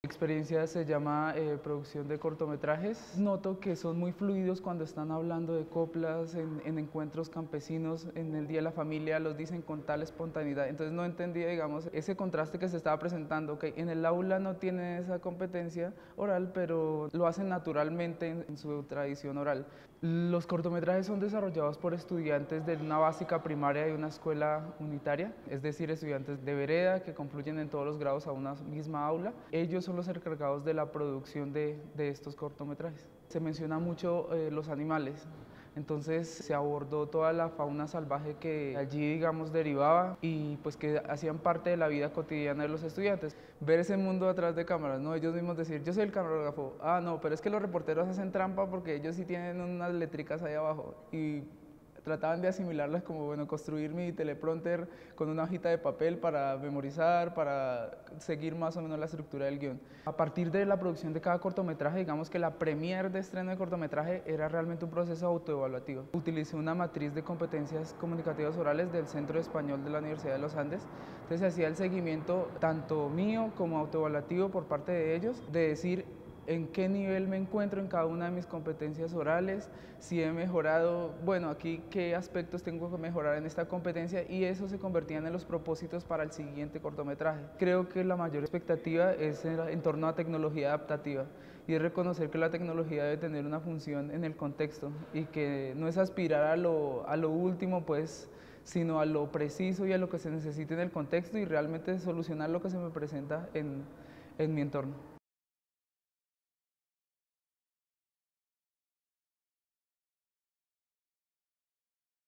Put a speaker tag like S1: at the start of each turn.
S1: Experiencia se llama producción de cortometrajes. Noto que son muy fluidos cuando están hablando de coplas, en encuentros campesinos, en el Día de la Familia, los dicen con tal espontaneidad. Entonces no entendía, digamos, ese contraste que se estaba presentando, que en el aula no tienen esa competencia oral, pero lo hacen naturalmente en su tradición oral. Los cortometrajes son desarrollados por estudiantes de una básica primaria y una escuela unitaria, es decir, estudiantes de vereda que confluyen en todos los grados a una misma aula. Ellos son los encargados de la producción de estos cortometrajes. Se menciona mucho los animales, entonces se abordó toda la fauna salvaje que allí, digamos, derivaba y pues que hacían parte de la vida cotidiana de los estudiantes. Ver ese mundo atrás de cámaras, ¿no? Ellos mismos decir, yo soy el camarógrafo, ah, no, pero es que los reporteros hacen trampa porque ellos sí tienen unas letricas ahí abajo y trataban de asimilarlas como, bueno, construir mi teleprompter con una hojita de papel para memorizar, para seguir más o menos la estructura del guión. A partir de la producción de cada cortometraje, digamos que la premier de estreno de cortometraje era realmente un proceso autoevaluativo. Utilicé una matriz de competencias comunicativas orales del Centro Español de la Universidad de los Andes. Entonces se hacía el seguimiento tanto mío como autoevaluativo por parte de ellos, de decir en qué nivel me encuentro en cada una de mis competencias orales, si he mejorado, bueno, aquí qué aspectos tengo que mejorar en esta competencia, y eso se convertía en los propósitos para el siguiente cortometraje. Creo que la mayor expectativa es en torno a tecnología adaptativa y es reconocer que la tecnología debe tener una función en el contexto y que no es aspirar a lo último, pues, sino a lo preciso y a lo que se necesite en el contexto y realmente solucionar lo que se me presenta en mi entorno.